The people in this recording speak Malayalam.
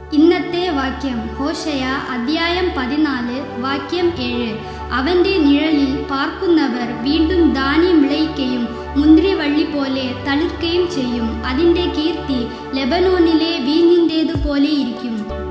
ഇന്നത്തെ വാക്യം ഹോശയ അധ്യായം 14 വാക്യം 7. അവന്റെ നിഴലിൽ പാർക്കുന്നവർ വീണ്ടും ധാന്യം വിളയിക്കുകയും മുന്തിരിവള്ളി പോലെ തളിർക്കുകയും ചെയ്യും. അതിൻ്റെ കീർത്തി ലെബനോനിലെ വീഞ്ഞിൻ്റേതുപോലെ ഇരിക്കും.